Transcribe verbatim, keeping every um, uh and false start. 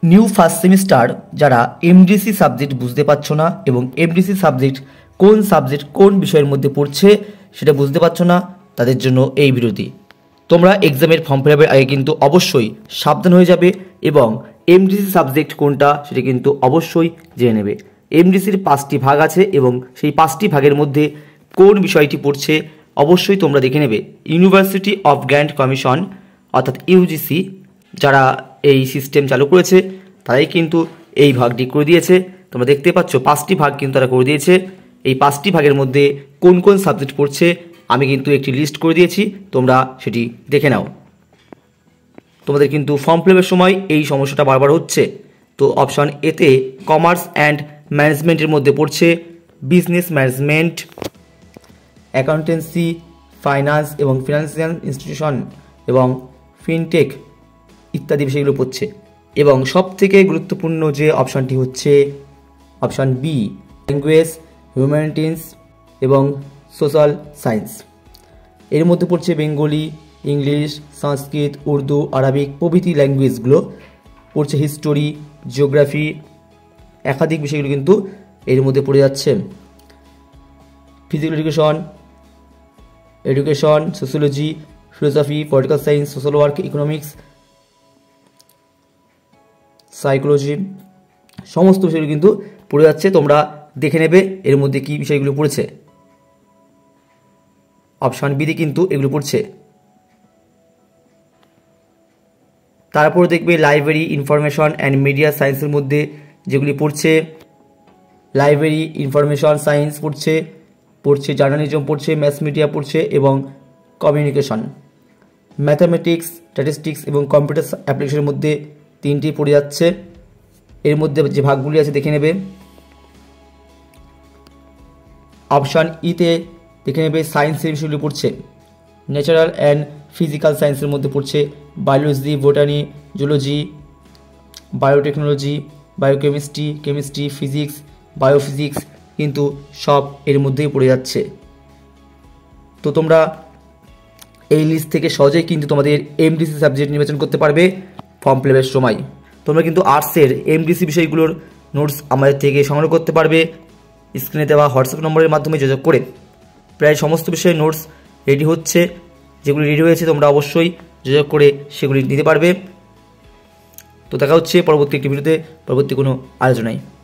New first semester যারা MDC subject বুঝতে পারছো না এবং এমডিসি সাবজেক্ট কোন সাবজেক্ট কোন বিষয়ের মধ্যে পড়ছে সেটা বুঝতে পারছো না, তাদের জন্য এই ভিডিওটি। তোমরা এক্সামের ফর্ম ফিল আপের আগে কিন্তু অবশ্যই সাবধান হয়ে যাবে এবং এমডিসি সাবজেক্ট কোনটা সেটা কিন্তু অবশ্যই জেনে নেবে। এমডিসির পাঁচটি ভাগ আছে এবং সেই পাঁচটি ভাগের মধ্যে কোন বিষয়টি পড়ছে অবশ্যই তোমরা দেখে নেবে। ইউনিভার্সিটি অফ গ্র্যান্ট কমিশন অর্থাৎ ইউজিসি যারা এই সিস্টেম চালু করেছে তারাই কিন্তু এই ভাগটি করে দিয়েছে। তোমরা দেখতে পাচ্ছ পাঁচটি ভাগ কিন্তু তারা করে দিয়েছে। এই পাঁচটি ভাগের মধ্যে কোন কোন সাবজেক্ট পড়ছে আমি কিন্তু একটি লিস্ট করে দিয়েছি, তোমরা সেটি দেখে নাও। তোমাদের কিন্তু ফর্ম ফিল আপের সময় এই সমস্যাটা বারবার হচ্ছে। তো অপশান এতে কমার্স অ্যান্ড ম্যানেজমেন্টের মধ্যে পড়ছে বিজনেস ম্যানেজমেন্ট, অ্যাকাউন্টেন্সি, ফাইন্যান্স এবং ফিনান্সিয়াল ইনস্টিটিউশন এবং ফিনটেক ইত্যাদি বিষয়গুলো পড়ছে। এবং সবথেকে গুরুত্বপূর্ণ যে অপশানটি হচ্ছে অপশান বি, ল্যাঙ্গুয়েজ, হিউম্যানিটিস এবং সোশ্যাল সায়েন্স। এর মধ্যে পড়ছে Bengali, English, Sanskrit, Urdu, Arabic প্রভৃতি ল্যাঙ্গুয়েজগুলো পড়ছে, হিস্টোরি, জিওগ্রাফি, একাধিক বিষয়গুলো কিন্তু এর মধ্যে পড়ে যাচ্ছে। Physical education, education, sociology, philosophy, political science, social work, economics, psychology, সমস্ত বিষয়গুলো কিন্তু পড়ে যাচ্ছে। তোমরা দেখে নেবে এর মধ্যে কি বিষয়গুলো পড়েছে। অপশান বিতে কিন্তু এগুলো পড়ছে। তারপর দেখবে লাইব্রেরি, ইনফরমেশন অ্যান্ড মিডিয়া সায়েন্সের মধ্যে যেগুলি পড়ছে, লাইব্রেরি, ইনফরমেশন সায়েন্স পড়ছে, পড়ছে জার্নালিজম পড়ছে, ম্যাস মিডিয়া পড়ছে এবং কমিউনিকেশন। ম্যাথামেটিক্স, স্ট্যাটিস্টিক্স এবং কম্পিউটার অ্যাপ্লিকেশনের মধ্যে তিনটি পড়ে যাচ্ছে। এর মধ্যে যে ভাগগুলি আছে দেখে নেবে। অপশান ইতে দেখে নেবে সায়েন্সের বিষয়গুলি পড়ছে, ন্যাচারাল অ্যান্ড ফিজিক্যাল সায়েন্সের মধ্যে পড়ছে biology, botany, zoology, biotechnology, biochemistry, chemistry, physics, biophysics কিন্তু সব এর মধ্যেই পড়ে যাচ্ছে। তো তোমরা এই লিস্ট থেকে সহজেই কিন্তু তোমাদের এমডিসি সাবজেক্ট নির্বাচন করতে পারবে ফর্ম ফিল আপের সময়। তোমরা কিন্তু আর্টসের এমডিসি বিষয়গুলোর নোটস আমাদের থেকে সংগ্রহ করতে পারবে স্ক্রিনে দেওয়া হোয়াটসঅ্যাপ নম্বরের মাধ্যমে যোগাযোগ করে। প্রায় সমস্ত বিষয়ের নোটস রেডি হচ্ছে, যেগুলি রেডি হয়েছে তোমরা অবশ্যই যোগাযোগ করে সেগুলি নিতে পারবে। তো দেখা হচ্ছে পরবর্তী একটি ভিডিওতে পরবর্তী কোনো আলোচনায়।